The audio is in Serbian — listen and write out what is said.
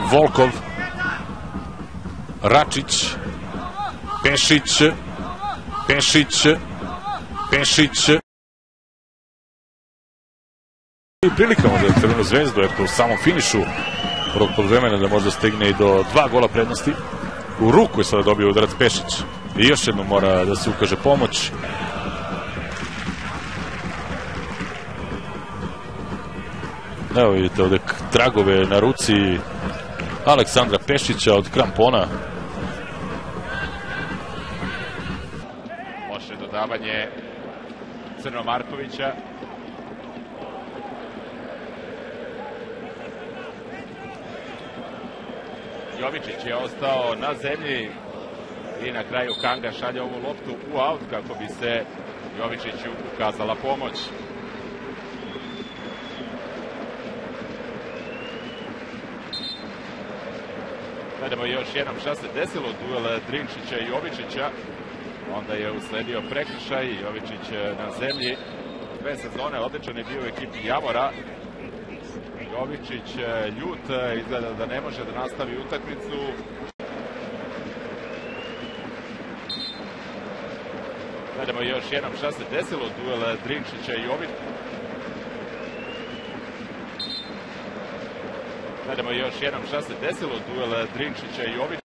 Volkov, Račić, Pešić, i prilikamo za Crvenu zvezdu, eto u samom finišu prvog poluvremena da možda stigne i do 2 gola prednosti. U ruku je sada dobio udarac Pešić i još jednom mora da se ukaže pomoć. Evo vidite ovdje tragove na ruci Aleksandra Pešića od krampona. Loše dodavanje Crnomarkovića. Jovičić je ostao na zemlji i na kraju Kanga šalje ovu loptu u aut kako bi se Jovičiću ukazala pomoć. Gledamo još jednom šta se desilo, duel Drinčića i Jovičića. Onda je usledio prekršaj, Jovičić na zemlji. 2 sezone, odličan je bio u ekipi Javora. Jovičić ljut, izgleda da ne može da nastavi utakmicu. Gledamo još jednom šta se desilo, duel Drinčića i Jovičića. Gledamo još jednom šta se desilo, duel Drinčića i Jovičića.